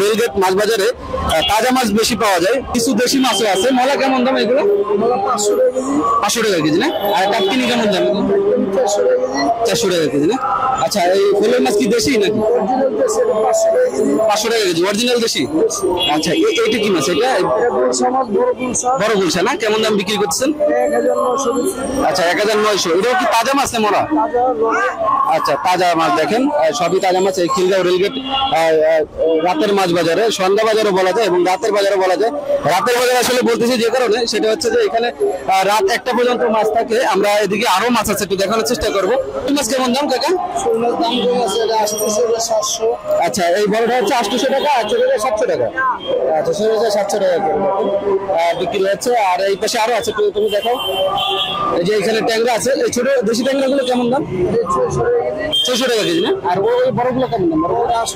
Rail gate মাছ বাজারে তাজা মাছ বেশি পাওয়া যায়, কিছু দেশি মাছও আছে। মলা কেমন দাম এগুলো? 500 টাকা কেজি না? আর টাটকিনি কেমন দাম? 400 টাকা কেজি না? আচ্ছা, এই ফলের মাছ কি দেশি নাকি? 500 টাকা কেজি অরিজিনাল দেশি। আচ্ছা, এইটা কি মাছ? এটা বড় গুলশা না? কেমন দাম বিক্রি করতেছেন? 1900। আচ্ছা, 1900। এটাও কি তাজা মাছ না মরা? আচ্ছা, তাজা মাছ দেখেন, সবই তাজা মাছ। এই খিলগাঁও রেলগেট রাতের মাছ বাজারে, সন্ধ্যা বাজারও বলা যায় এবং রাতের বাজারও বলা যায়। রাতের বাজার আসলে বলতেছি যে কারণে, সেটা হচ্ছে যে এখানে রাত 1টা পর্যন্ত মাছ থাকে। আমরা এদিকে আরো মাছ আছে, একটু দেখানোর চেষ্টা করবো। মাছ কেমন দাম কাকা? আচ্ছা, এই বড়টা হচ্ছে 800 টাকা, আর ছোটটা 700 টাকা। আচ্ছা, ছোটটা 700 টাকা বিক্রি হচ্ছে। আর এই পাশে আরো আছে, তুমি দেখাও। এই যে এখানে ট্যাংরা আছে, এই ছোট দেশি ট্যাংরা গুলো কেমন দাম? 600 টাকা কেজি না? আর ওই বড়গুলো কেমন দাম?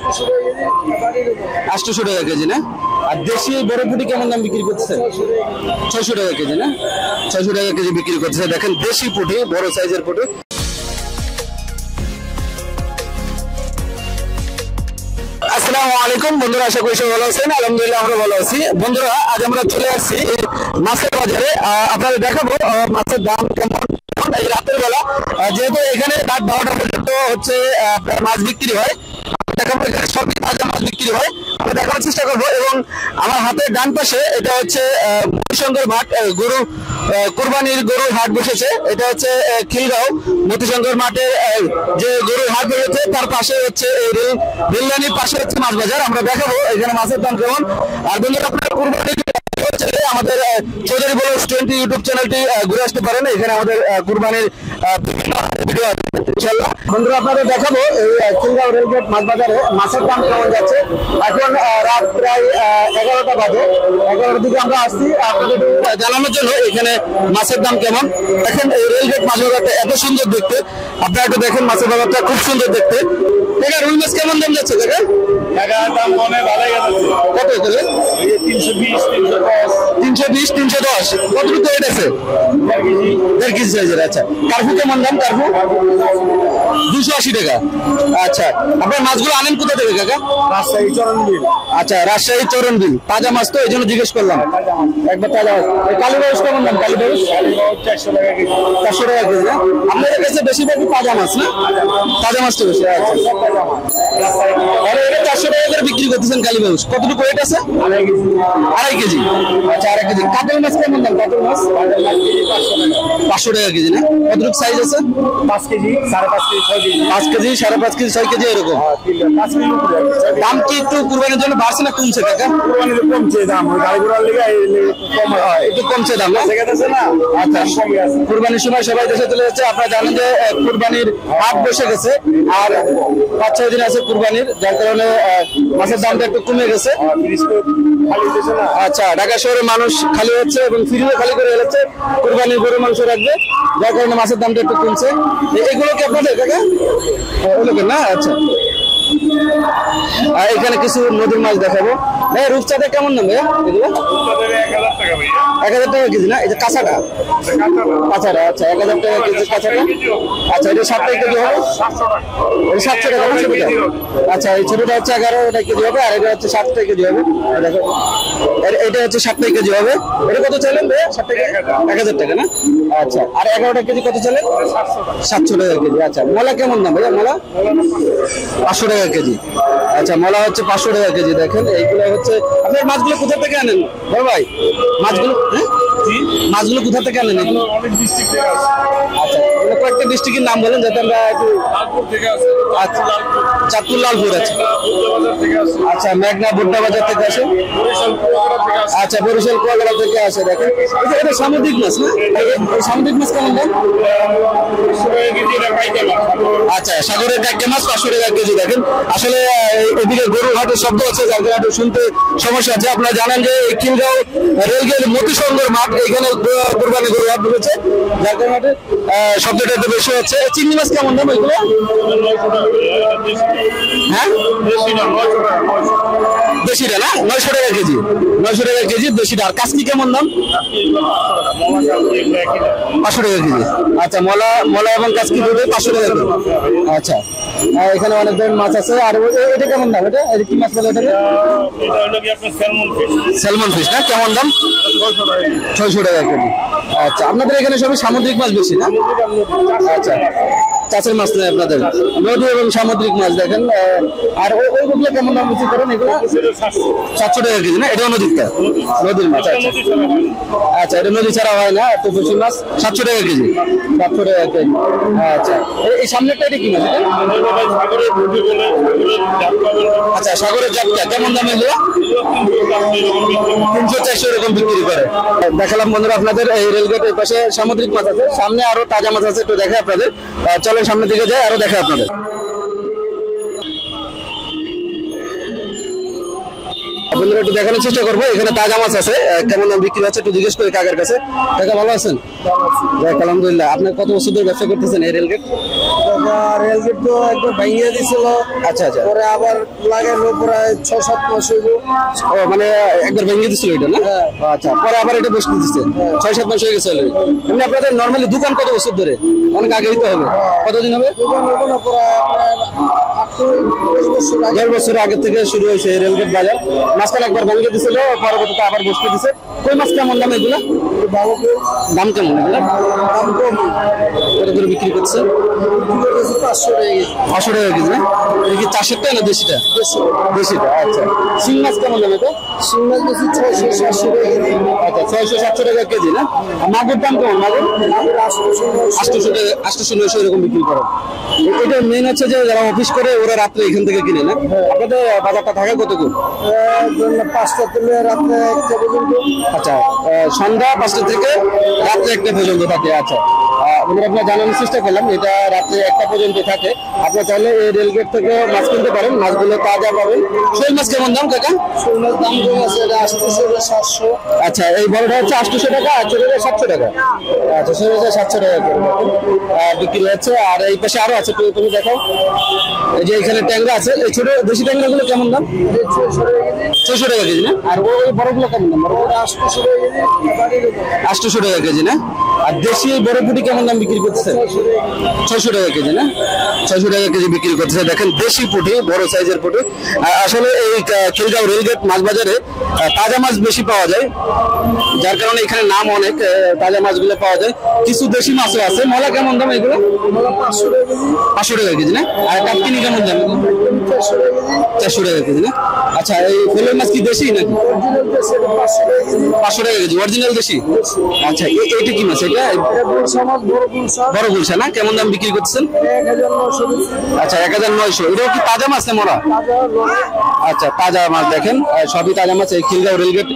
800 টাকা কেজি না? আর দেশি বড় পুঁটি কেমন দাম বিক্রি করতেছে? 600 টাকা কেজি না? 600 টাকা কেজি বিক্রি করতেছে। দেখেন দেশি পুঁটি, বড় সাইজের পুঁটি। আসসালামু আলাইকুম বন্ধুরা, আশা করি সবাই ভালো আছেন। আলহামদুলিল্লাহ আমরা ভালো আছি। বন্ধুরা, আজ আমরা চলে আসছি মাছের বাজারে। আপনাদের দেখাবো মাছের দাম কেমন এই রাতের বেলা, যেহেতু এখানে রাত 12টা পর্যন্ত হচ্ছে মাছ বিক্রি হয়। দেখাবো এখানে সবই তাজা মাছ বিক্রি হয়, আমরা দেখানোর চেষ্টা করবো। এবং আমার হাতের ডান পাশে এটা হচ্ছে মতিশঙ্কর মাঠ, গরু কুরবানির গরুর হাট বসেছে। এটা হচ্ছে খিলগাঁও মতিশঙ্কর মাঠে যে গরুর হাট বসেছে, তার পাশে হচ্ছে রেললাইনের পাশে হচ্ছে মাছ বাজার। আমরা দেখাবো এখানে মাছের দাম কেমন। আর বন্ধুরা, আপনার কুরবানির আমাদের চৌধুরী ব্লগস 20 ইউটিউব চ্যানেলটি ঘুরে আসতে পারেন। এখানে আমাদের কুরবানির ভিডিও আছে ইনশাআল্লাহ। বন্ধুরা, আপনাদের দেখাবো এই খিলগাঁও রেলগেট মাছ বাজারে মাছের দাম কেমন যাচ্ছে। এখন রাত প্রায় 11টা বাজে। 11টার দিকে আমরা আসছি আপনাদের জানানোর জন্য এখানে মাছের দাম কেমন। দেখেন এই রেলগেট মাছ বাজারটা এত সুন্দর দেখতে, আপনারা একটু দেখেন মাছের বাজারটা খুব সুন্দর দেখতে। দেখা রুই মাছ কেমন দাম যাচ্ছে? দেখা দাম মনে ভালোই যাচ্ছে। কত করে? 320 310। কতটুকু ওয়েট আছে? 1.5 কেজি সাইজের। আচ্ছা, কার্পু কেমন দাম? কার্পু 280 টাকা। আচ্ছা, আপনার মাছগুলো আনেন কোথা থেকে কাকা? রাজশাহী চরণবিল। আচ্ছা, রাজশাহী চরণবিল। তাজা মাছ তো, এই জন্য জিজ্ঞেস করলাম। একবার তাজা মাছ। কালীবাউস কেমন দাম? কালীবাউস 400 টাকা কেজি। 400 টাকা কেজি না? আপনাদের কাছে বেশিরভাগই তাজা মাছ না? তাজা মাছ তো বেশি। আচ্ছা, আর এটা 400 টাকা করে বিক্রি করতেছেন কালীবাউস। কতটুকু ওয়েট আছে? 2.5 কেজি। আচ্ছা, 2.5 কেজি। কাতল মাছ কেমন দাম? কাতল মাছ 500 টাকা কেজি না? কতটুকু সাইজ আছে? 5 KG, 5.5 KG, 6 KG. 5 KG, 5.5 KG, 6 KG এরকম। দাম কি একটু কুরবানির জন্য বাড়ছে না কমছে কাকা? কুরবানির কমছে দাম, ওই গাড়ি ঘোড়ার লেগে কম হয়, একটু কমছে দাম না? আচ্ছা, কুরবানির সময় সবাই দেশে চলে যাচ্ছে। আপনারা জানেন যে কুরবানির হাট বসে গেছে, আর 5-6 দিন আছে কুরবানির, যার কারণে মাছের দামটা একটু কমে গেছে। আচ্ছা, ঢাকা শহরে মানুষ খালি হচ্ছে এবং ফ্রিজও খালি করে ফেলেছে, কুরবানির গরু মাংস রাখবে, যার কারণে মাছের দামটা একটু কমছে। এগুলো কি আপনাদের কাকা? ওগুলো না? আচ্ছা, আর এখানে কিছু নদীর মাছ দেখাবো। রূপচাঁদা কেমন দাম ভাইয়া? এগুলো 1000 টাকা কেজি না? এই যে কাঁচাটা? কাঁচাটা। আচ্ছা, 1000 টাকা কেজি কাঁচাটা। আচ্ছা, এটা 7 টাকা কেজি হবে? 700 টাকা না ছোটটা? আচ্ছা, এই ছোটটা হচ্ছে 11 টাকা কেজি হবে, আর এটা হচ্ছে 7 টাকা কেজি হবে। দেখো, এটা হচ্ছে 7 টাকা কেজি হবে। এটা কত চাইলেন ভাইয়া? 7 টাকা 1000 টাকা না? আচ্ছা, আর 11 টাকা কেজি কত চাইলেন? 700 টাকা কেজি। আচ্ছা, মলা কেমন দাম ভাইয়া? মলা 500 টাকা কেজি। আচ্ছা, মলা হচ্ছে 500 টাকা কেজি। দেখেন এইগুলো হচ্ছে, আপনার মাছগুলো কোথা থেকে আনেন বড় ভাই? মাছগুলো মাছগুলো কোথা থেকে আনেন? আচ্ছা, কয়েকটা ডিস্ট্রিক্টের নাম বলেন যাতে আমরা একটু। চাঁদপুর, লালপুর। আচ্ছা, মেঘনা ভুট্টা বাজার থেকে আসে। আচ্ছা, বরিশাল কুয়াকাটা থেকে আসে। দেখেন এটা সামুদ্রিক মাছ না? সামুদ্রিক মাছ কেমন দাম? আচ্ছা, সাগরের কাঁকড়া মাছ 500 টাকা কেজি। দেখেন আসলে এদিকে গরুর হাটের শব্দ আছে, যার কারণে শুনতে সমস্যা আছে। আপনারা জানেন যে খিলগাঁও রেলগেট মতিশঙ্কর মাঠ, এখানে কুরবানি গরুর হাট বসেছে, যার কারণে শব্দটা একটু বেশি হচ্ছে। চিংড়ি মাছ কেমন দাম এগুলো? হ্যাঁ, দেশিটা না? 900 টাকা কেজি। 900 টাকা কেজি দেশিটা। আর কাসকি কেমন দাম? 500 টাকা কেজি। আচ্ছা, মলা এবং কাসকি দুটো 500 টাকা কেজি। আচ্ছা, এখানে অনেক ধরনের মাছ আছে। আর এটা কেমন দাম? এটা কি মাছ বলে? এটা হলো কি আপনার স্যালমন ফিশ। স্যালমন ফিশ না? কেমন দাম? 600 টাকা কেজি। আচ্ছা, আপনাদের এখানে সবই সামুদ্রিক মাছ বেশি না? আচ্ছা, চাষের মাছ নেই আপনাদের, নদী এবং সামুদ্রিক মাছ দেখেন। আর ওইগুলো কেমন দাম বিক্রি করেন? এগুলো 700 টাকা কেজি না? এটাও নদীরটা, নদীর মাছ। আচ্ছা, এটা নদী ছাড়া হয় না, তো দেশি মাছ 700 টাকা কেজি। 700 টাকা কেজি। আচ্ছা, এই সামনেরটা এটা কি মাছ? আচ্ছা, সাগরের জাতটা কেমন দাম? এগুলো 300-400 এরকম বিক্রি করে। দেখালাম বন্ধুরা আপনাদের এই রেলগেটের পাশে সামুদ্রিক মাছ আছে, সামনে আরো তাজা মাছ আছে, একটু দেখে আপনাদের। চলেন সামনের দিকে যাই, আরো দেখে আপনাদের। বন্ধুরা একটু দেখানোর চেষ্টা করবো, এখানে তাজা মাছ আছে, কেমন দাম বিক্রি হচ্ছে একটু জিজ্ঞেস করি কাকার কাছে। কাকা ভালো আছেন? আলহামদুলিল্লাহ। আপনি কত বছর ধরে ব্যবসা করতেছেন এই রেলগেট? রেলগেট তো একবার ভেঙে দিছিল। আচ্ছা আচ্ছা, পরে আবার লাগানো প্রায় 6-7 মাস হইল। ও মানে একবার ভেঙে দিছিল এটা না? আচ্ছা, পরে আবার এটা বসতে দিচ্ছে, 6-7 মাস হয়ে গেছে। এমনি আপনাদের নর্মালি দোকান কত বছর ধরে? অনেক আগে দিতে হবে। কতদিন হবে? দোকান হইল না, প্রায় 8-10 বছর আগে। 10 বছর আগে থেকে শুরু হয়েছে এই রেলগেট বাজার। মাঝখানে একবার ভেঙে দিছিল, পরবর্তীতে আবার বসতে দিচ্ছে। কই মাছ কেমন দাম এগুলা? ভালো দাম কেমন এগুলা? দাম কম। কত করে বিক্রি করছে? 500 টাকা কেজি। 500 টাকা কেজি না? এটা কি চাষেরটা না দেশিটা? দেশিটা। আচ্ছা, শিং মাছ কেমন দাম এটা? শিং মাছ বেশি 600-700 টাকা কেজি। আচ্ছা, 600-700 টাকা কেজি না? আর মাগুর দাম কেমন? মাগুর 800 টাকা, 800-900 এরকম বিক্রি করে। এটা মেন হচ্ছে যে যারা অফিস করে ওরা রাত্রে এখান থেকে কিনে না? আপনাদের বাজারটা থাকে কতক্ষণ? 5টা থেকে রাত্রে 1টা পর্যন্ত। আচ্ছা, সন্ধ্যা 5টা থেকে রাত্রে 1টা পর্যন্ত থাকে। আচ্ছা, আপনার জানানোর চেষ্টা করলাম, এটা রাত্রে 1টা পর্যন্ত থাকে। আপনার চাইলে এই রেলগেট থেকে মাছ কিনতে পারেন, মাছগুলো তাজা পাবেন। শোল মাছ কেমন দাম কাকা? শোল মাছ দাম কম আছে, এটা 800-700। আচ্ছা, এই বড়টা হচ্ছে 800 টাকা, আর ছোটটা 700 টাকা। আচ্ছা, ছোটটা 700 টাকা করে বিক্রি হচ্ছে। আর এই পাশে আরো আছে, তুমি দেখাও। এই যে এখানে ট্যাংরা আছে, এই ছোট দেশি ট্যাংরা গুলো কেমন দাম? 600 টাকা কেজি না? আর ওই বড়গুলো কেমন দাম? 800 টাকা কেজি। 800 টাকা কেজি না? আর দেশি বড় পুঁটি কেমন দাম বিক্রি করতেছে? 600 টাকা কেজি না? 600 টাকা কেজি বিক্রি করতেছে। দেখেন দেশি পুঁটি, বড় সাইজের পুঁটি। আসলে এই খিলগাঁও রেলগেট মাছ বাজারে তাজা মাছ বেশি পাওয়া যায়, যার কারণে এখানে নাম অনেক, তাজা মাছগুলো পাওয়া যায়। কিছু দেশি মাছও আছে। মলা কেমন দাম এগুলো? 500 টাকা কেজি। 500 টাকা কেজি না? আর কাটকিনি কেমন দাম? 400 টাকা কেজি। 400 টাকা কেজি না? আচ্ছা, এই ফেলের মাছ কি দেশি নাকি? অরিজিনাল দেশি 500 টাকা কেজি। 500 টাকা কেজি অরিজিনাল দেশি। আচ্ছা, এইটা কি মাছ? এটা এটা গুলশা মাছ, বড় গুলশা। বড় গুলশা না? কেমন দাম বিক্রি করতেছেন? 1900 কেজি। আচ্ছা, 1900। এটাও কি তাজা মাছ না মরা? তাজা রোলে। আচ্ছা, তাজা মাছ দেখেন, সবই তাজা মাছ। এই খিলগাঁও রেলগেট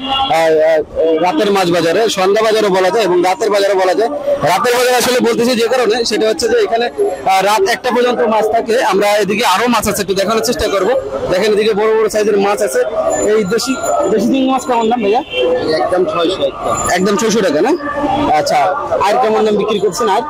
রাতের মাছ বাজারে, সন্ধ্যা বাজারও বলা যায় এবং রাতের বাজারও বলা যায়। রাতের বাজার আসলে বলতেছি যে কারণে, সেটা হচ্ছে যে এখানে রাত 1টা পর্যন্ত মাছ থাকে। আমরা এদিকে আরো মাছ আছে, একটু দেখানোর চেষ্টা করবো। দেখেন এদিকে বড় বড় সাইজের মাছ আছে। এই দেশি চিংড়ি মাছ কেমন দাম ভাইয়া? একদম 600। একদম 600 টাকা না? আচ্ছা, আর কেমন দাম বিক্রি করছেন? আর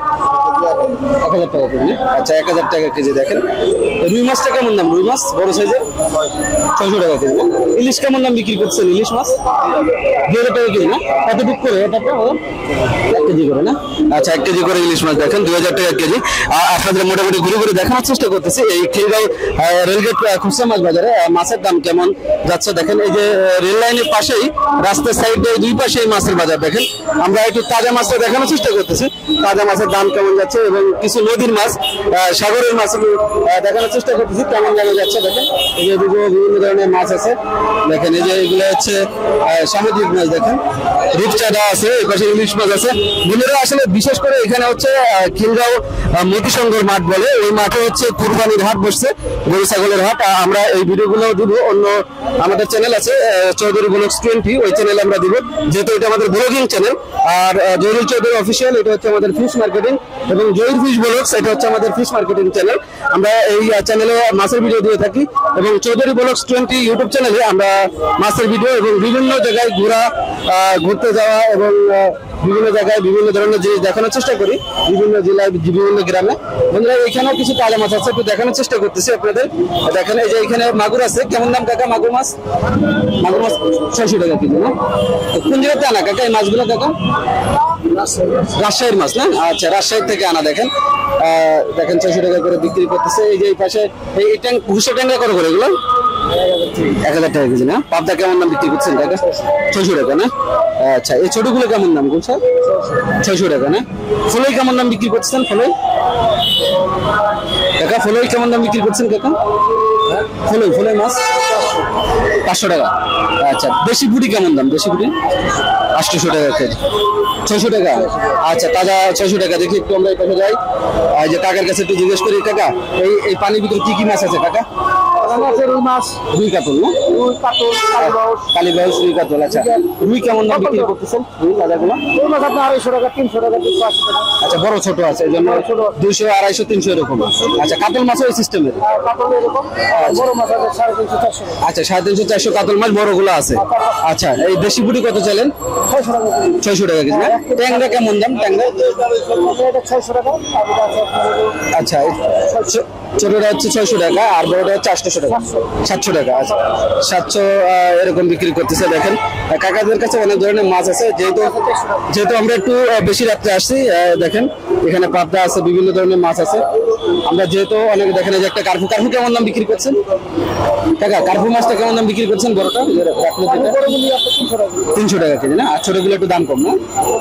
1000 টাকা কেজি। আচ্ছা, 1000 টাকা কেজি। দেখেন রুই মাছটা কেমন দাম? রুই মাছ বড় সাইজের 600 টাকা কেজি। ইলিশ কেমন দাম বিক্রি করছেন? ইলিশ মাছ 2000 টাকা কেজি না? কতটুক করে এটা? 1 কেজি করে না? আচ্ছা, 1 কেজি করে ইলিশ মাছ দেখেন 2000 টাকা কেজি। আপনাদের মোটামুটি ঘুরে ঘুরে দেখানোর চেষ্টা করতেছি এই খিলগাঁও রেলগেট খুচরা মাছ বাজারে মাছের দাম কেমন যাচ্ছে। দেখেন এই যে রেল লাইনের পাশেই, রাস্তার সাইডে দুই পাশে মাছের বাজার। দেখেন আমরা একটু তাজা মাছটা দেখানোর চেষ্টা করতেছি, তাজা মাছের দাম কেমন যাচ্ছে, এবং কিছু নদীর মাছ, সাগরের মাছ দেখানোর চেষ্টা করতেছি কেমন দামে যাচ্ছে। দেখেন এই যে বিভিন্ন ধরনের মাছ আছে। দেখেন এই যে এগুলো হচ্ছে সামুদ্রিক মাছ। দেখেন রূপচাঁদা আছে, এই পাশে ইলিশ মাছ আছে। বন্ধুরা আসলে বিশেষ করে এখানে হচ্ছে খিলগাঁও মতিসংঘর মাঠ বলে, ওই মাঠে হচ্ছে কুরবানির হাট বসছে, গরু ছাগলের হাট। আমরা এই ভিডিওগুলো দিব অন্য আমাদের চ্যানেল আছে চৌধুরী ব্লগস 20, ওই চ্যানেলে আমরা দিব, যেহেতু এটা আমাদের ব্লগিং চ্যানেল। আর জহিরুল চৌধুরী অফিসিয়াল, এটা হচ্ছে আমাদের ফিশ মার্কেটিং, এবং জহির ফিশ ব্লগস, এটা হচ্ছে আমাদের ফিশ মার্কেটিং চ্যানেল। আমরা এই চ্যানেলে মাছের ভিডিও দিয়ে থাকি, এবং চৌধুরী ব্লগস 20 ইউটিউব চ্যানেলে আমরা মাছের ভিডিও এবং বিভিন্ন জায়গায় ঘুরতে যাওয়া এবং বিভিন্ন জায়গায় বিভিন্ন ধরনের জিনিস দেখানোর চেষ্টা করি, বিভিন্ন জেলায় বিভিন্ন গ্রামে। বন্ধুরা এখানেও কিছু তাজা মাছ আছে, একটু দেখানোর চেষ্টা করতেছি আপনাদের। দেখেন এই যে এখানে মাগুর আছে, কেমন দাম কাকা মাগুর মাছ? মাগুর মাছ 600 টাকা কেজি না? তো কোন জায়গাতে আনা কাকা এই মাছগুলো কাকা? রাজশাহীর মাছ না? আচ্ছা, রাজশাহী থেকে আনা। দেখেন দেখেন 600 টাকা করে বিক্রি করতেছে। এই যে এই পাশে এই ঘুষে ট্যাংরা কত করে এগুলো? 1000 টাকা কেজি না? পাবদা কেমন দাম বিক্রি করছেন কাকা? 600 টাকা না? আচ্ছা, এই ছোটগুলো কেমন দাম বলছে? 600 টাকা না? ফলই কেমন দাম বিক্রি করছেন? ফলই কাকা, ফলই কেমন দাম বিক্রি করছেন কাকা? ফলই মাছ 500 টাকা। আচ্ছা, দেশি পুরি কেমন দাম? দেশি পুরি 800 টাকা কেজি। 600 টাকা। আচ্ছা, তাজা 600 টাকা। দেখি একটু আমরা এই পাশে যাই, এই যে কাকার কাছে একটু জিজ্ঞেস করি। কাকা এই পানির ভিতরে কি কি মাছ আছে কাকা? রুই মাছ, রুই কাতল না? রুই কাতল, কালীবাউস, রুই কাতল। আচ্ছা, রুই কেমন দাম বিক্রি করতেছেন রুই তাজাগুলো? রুই মাছ আপনার 250 টাকা, 300 টাকা, 280 টাকা। আচ্ছা, বড় ছোট আছে, এই জন্য 200, 250, 300 এরকম। আচ্ছা, কাতল মাছও এই সিস্টেমের? কাতল এরকম, বড় মাছ আছে 350, 400 টাকা। আচ্ছা, 350, 400 কাতল মাছ বড়গুলো আছে। আচ্ছা, এই দেশি পুরি কত চাইলেন? 600 টাকা কেজি। 600 টাকা কেজি না? ট্যাংরা কেমন দাম? ট্যাংরা এটা 600 টাকা, আর এটা আছে আপনার আচ্ছা, ছোটটা হচ্ছে 600 টাকা আর বড়টা হচ্ছে 800 টাকা, 700 টাকা। আচ্ছা, 700 এরকম বিক্রি করতেছে। দেখেন কাকাদের কাছে অনেক ধরনের মাছ আছে, যেহেতু আমরা একটু বেশি রাত্রে আসছি। দেখেন এখানে পাবদা আছে, বিভিন্ন ধরনের মাছ আছে। আমরা যেহেতু অনেক, দেখেন এই যে একটা কার্পু কেমন দাম বিক্রি করছেন কাকা? কার্পু মাছটা কেমন দাম বিক্রি করছেন বড়টা? 300 টাকা কেজি না? আর ছোটগুলো একটু দাম কম না?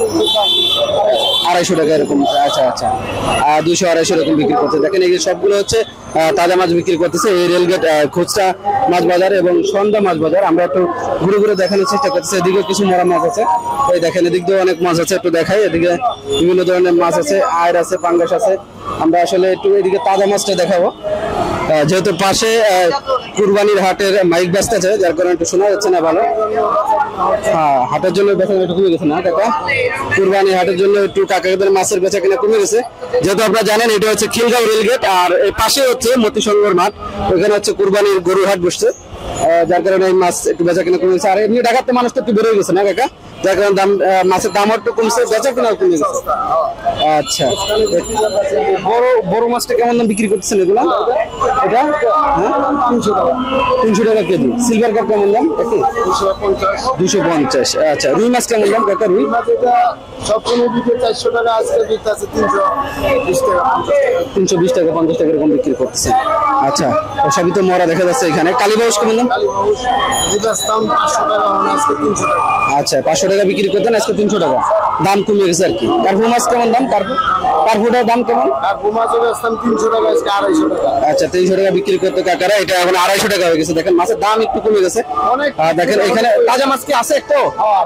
250 টাকা এরকম। আচ্ছা আচ্ছা, 200, 250 এরকম বিক্রি করছে। দেখেন এই যে সবগুলো হচ্ছে তাজা মাছ বিক্রি করতেছে এই রেলগেট খুচরা মাছ বাজার এবং সন্ধ্যা মাছ বাজার। আমরা একটু ঘুরে ঘুরে দেখানোর চেষ্টা করতেছি। এদিকে কিছু মরা মাছ আছে, এই দেখেন এদিক দিয়ে অনেক মাছ আছে, একটু দেখাই। এদিকে বিভিন্ন ধরনের মাছ আছে, আয়ের আছে, পাঙ্গাস আছে। আমরা আসলে একটু এদিকে তাজা মাছটা দেখাবো, যেহেতু পাশে কুরবানির হাটের মাইক ব্যস্ত আছে, যার কারণে একটু শোনা যাচ্ছে না ভালো। হ্যাঁ, হাটের জন্য বেচা একটু কমে গেছে না কাকা? কুরবানি হাটের জন্য একটু কাকাদের মাছের বেচা কিনা কমে গেছে। যেহেতু আপনারা জানেন এটা হচ্ছে খিলগাঁও রেলগেট, আর এই পাশে হচ্ছে মতিসংঘর মাঠ, ওইখানে হচ্ছে কুরবানির গরুর হাট বসছে, যার কারণে এই মাছ একটু বেচা কিনা কমে গেছে। আর এমনি ঢাকাতে মানুষ তো একটু বেড়ে গেছে না কাকা, যার কারণে দাম মাছের দাম একটু কমছে, বেচা কিনা কমে গেছে। আচ্ছা, বড় মাছটা কেমন দাম বিক্রি করতেছেন এগুলা? এটা 300 টাকা কেজি। সিলভার কাপ কেমন দাম? 250। আচ্ছা, রুই মাছ কেমন দাম কাকা? রুই মাছ এটা সবসময় 400 টাকা, আজকে বিক্রি আছে 320 টাকা, 320 টাকা, 50 টাকা এরকম বিক্রি করতেছে। আচ্ছা, সবই তো মরা দেখা যাচ্ছে এখানে। কালীবাউস কেমন দাম? কালীবাউস যেটা দাম 500 টাকা, আজকে 300 টাকা। আচ্ছা, 500 টাকা বিক্রি করতেন, আজকে 300 টাকা, দাম কমে গেছে আর কি। কার্পু মাছ কেমন দাম? কার্পুটার দাম কেমন? কার্পু মাছের দাম 300 টাকা, আজকে 250 টাকা। আচ্ছা, 300 টাকা বিক্রি করতে কাকারা, এটা এখন 250 টাকা হয়ে গেছে। দেখেন মাছের দাম একটু কমে গেছে। দেখেন এখানে তাজা মাছ কি আছে? একটু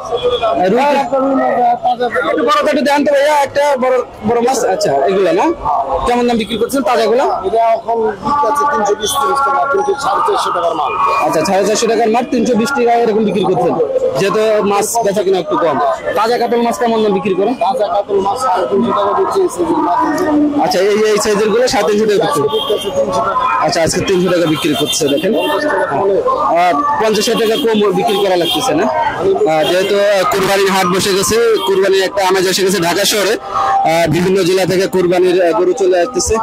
বড় একটু দেন তো ভাইয়া, একটা বড় মাছ। আচ্ছা, এগুলো না কেমন দাম বিক্রি করছেন তাজাগুলো? এটা এখন বিক্রি আছে 320 টাকা, কিন্তু 450 টাকার মাল। আচ্ছা, 450 টাকার মাছ 320 টাকা এরকম বিক্রি করছেন, যেহেতু মাছ বেচা কিনা একটু কম। তাজা কাতল মাছ কেমন দাম বিক্রি করেন? তাজা কাতল মাছ 350 টাকা দিচ্ছে। আচ্ছা, এই সাইজের গুলো 350 টাকা বিক্রি। আচ্ছা, আজকে 300 টাকা বিক্রি করছে। দেখেন 50 টাকা কম বিক্রি করা লাগতেছে না, যেহেতু কুরবানির হাট বসে গেছে, কুরবানির একটা আমেজ এসে গেছে ঢাকা শহরে। বিভিন্ন জেলা থেকে কুরবানির গরু চলে আসতেছে।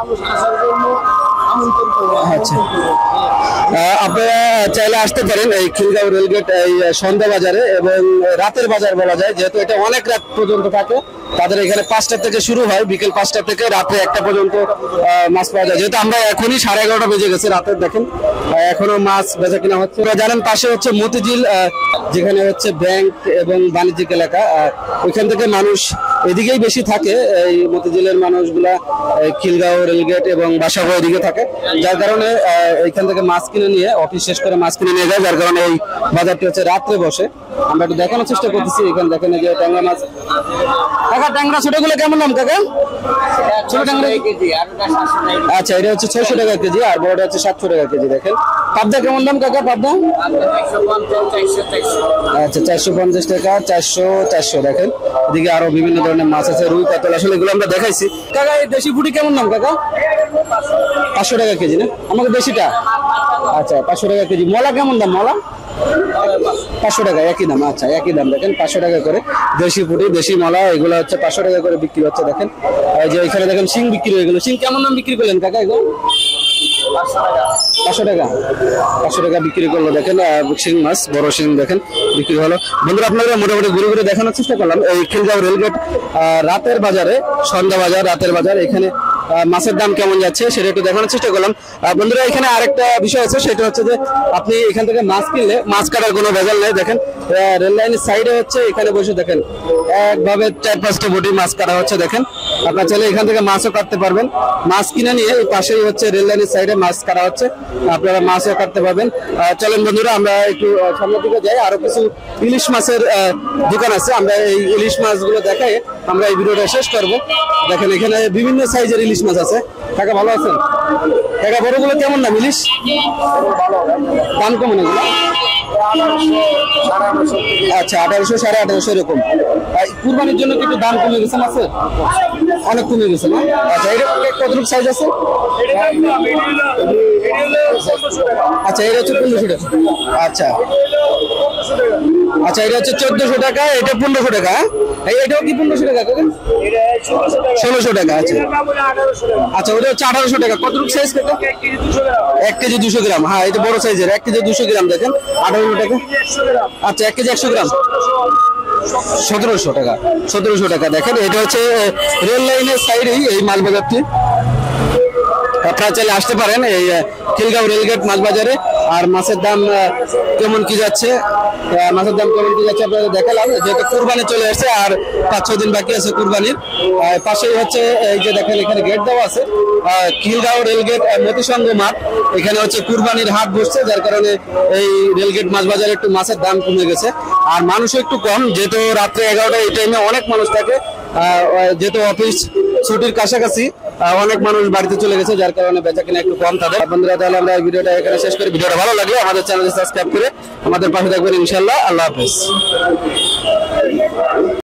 আচ্ছা, আপনারা চাইলে আসতে পারেন এই খিলগাঁও রেলগেট এই সন্ধ্যা বাজারে, এবং রাতের বাজার বলা যায়, যেহেতু এটা অনেক রাত পর্যন্ত থাকে। তাদের এখানে 5টা থেকে শুরু হয়, বিকেল 5টা থেকে রাতে 1টা পর্যন্ত মাছ পাওয়া যায়। যেহেতু আমরা এখনই 11:30 বেজে গেছে রাতের, দেখেন এখনো মাছ বেচা কিনা হচ্ছে। জানেন পাশে হচ্ছে মতিঝিল, যেখানে হচ্ছে ব্যাংক এবং বাণিজ্যিক এলাকা, ওইখান থেকে মানুষ এদিকেই বেশি থাকে। এই মতিঝিলের মানুষগুলা খিলগাঁও রেলগেট এবং বাসাবো এদিকে থাকে, যার কারণে এইখান থেকে মাছ কিনে নিয়ে, অফিস শেষ করে মাছ কিনে নিয়ে যায়, যার কারণে এই বাজারটি হচ্ছে রাত্রে বসে। আমরা একটু দেখানোর চেষ্টা করতেছি। এখানে দেখেন যে ট্যাংরা মাছ। কাকা, ট্যাংরা ছোটগুলো কেমন দাম কাকা? ছোট ট্যাংরা আচ্ছা, এটা হচ্ছে 600 টাকা কেজি, আর বড়টা হচ্ছে 700 টাকা কেজি। দেখেন পাবদা কেমন দাম কাকা? পাবদা আচ্ছা, 450 টাকা, 400। দেখেন এদিকে আরো বিভিন্ন ধরনের মাছ আছে, রুই কাতল, আসলে এগুলো আমরা দেখাইছি। কাকা, এই দেশি পুঁটি কেমন দাম কাকা? 500 টাকা কেজি না? আমাকে দেশিটা। আচ্ছা, 500 টাকা কেজি। মলা কেমন দাম? মলা 500 টাকা একই দাম। আচ্ছা, একই দাম দেখেন 500 টাকা করে। দেশি পুঁটি, দেশি মলা এগুলো হচ্ছে 500 টাকা করে বিক্রি হচ্ছে। দেখেন এই যে এখানে দেখেন শিং বিক্রি হয়ে গেল। শিং কেমন দাম বিক্রি করলেন কাকা এগুলো? 500 টাকা। 500 টাকা বিক্রি করলো। দেখেন শিং মাছ, বড় শিং দেখেন বিক্রি হলো। বন্ধুরা আপনারা মোটামুটি ঘুরে ঘুরে দেখানোর চেষ্টা করলাম এই খিলগাঁও রেলগেট রাতের বাজারে, সন্ধ্যা বাজার, রাতের বাজার। এখানে মাছের দাম কেমন যাচ্ছে সেটা একটু দেখানোর চেষ্টা করলাম। বন্ধুরা এখানে আরেকটা বিষয় আছে, সেটা হচ্ছে যে আপনি এখান থেকে মাছ কিনলে মাছ কাটার কোনো ভেজাল নেই। দেখেন রেল লাইনের সাইডে হচ্ছে, এখানে বসে দেখেন একভাবে 4-5টা বটি মাছ কাটা হচ্ছে। দেখেন আপনার চাইলে এখান থেকে মাছও কাটতে পারবেন। মাছ কিনে নিয়ে এই পাশেই হচ্ছে রেল লাইনের সাইডে মাছ কাটা হচ্ছে, আপনারা মাছও কাটতে পারবেন। চলেন বন্ধুরা আমরা একটু সামনের দিকে যাই। আরো কিছু ইলিশ মাছের দোকান আছে, আমরা এই ইলিশ মাছগুলো দেখাই আমরা এই ভিডিওটা শেষ করব। দেখেন এখানে বিভিন্ন সাইজের ইলিশ মাছ আছে। কাকা ভালো আছেন? কাকা বড়গুলো কেমন দাম ইলিশ? দাম কেমন এগুলো? আচ্ছা 1800, 1850 এরকম। কুরবানির জন্য কি একটু দাম কমে গেছে মাছের? অনেক কমে গেছে না? আচ্ছা এটা কতটুকু সাইজ আছে? আচ্ছা এটা হচ্ছে 1500 টাকা। আচ্ছা আচ্ছা এটা হচ্ছে 1400 টাকা, এটা 1500 টাকা। এটাও কি 1500 টাকা? 1600 টাকা। আচ্ছা আচ্ছা ওটা হচ্ছে 1800 টাকা। কতটুকু সাইজ কাকা? 1 কেজি 200 গ্রাম। হ্যাঁ এটা বড় সাইজের 1 কেজি 200 গ্রাম। দেখেন 1800 টাকা। আচ্ছা 1 কেজি 100 গ্রাম 1700 টাকা। 1700 টাকা। দেখেন এটা হচ্ছে রেল লাইনের সাইডেই এই মাছ বাজারটি। আপনারা চাইলে আসতে পারেন এই খিলগাঁও রেলগেট মাছ বাজারে। আর মাছের দাম কেমন কি যাচ্ছে, মাছের দাম কেমন কি যাচ্ছে আপনাদের দেখালাম। যেহেতু কুরবানি চলে আসছে আর 5-6 দিন বাকি আছে কুরবানির। পাশেই হচ্ছে এই যে দেখেন এখানে গেট দেওয়া আছে খিলগাঁও রেলগেট মতিসংঘ মাঠ। এখানে হচ্ছে কুরবানির হাট বসছে, যার কারণে এই রেলগেট মাছ বাজারে একটু মাছের দাম কমে গেছে। আর মানুষও একটু কম, যেহেতু রাত্রে 11টা এই টাইমে অনেক মানুষ থাকে। যেহেতু অফিস ছুটির কাছাকাছি অনেক মানুষ বাড়িতে চলে গেছে, যার কারণে বেচা কিনা একটু কম তাদের। বন্ধুরা তাহলে আমরা এই ভিডিওটা এখানে শেষ করি। ভিডিওটা ভালো লাগলে আমাদের চ্যানেলটি সাবস্ক্রাইব করে আমাদের পাশে থাকবেন ইনশাআল্লাহ। আল্লাহ হাফেজ।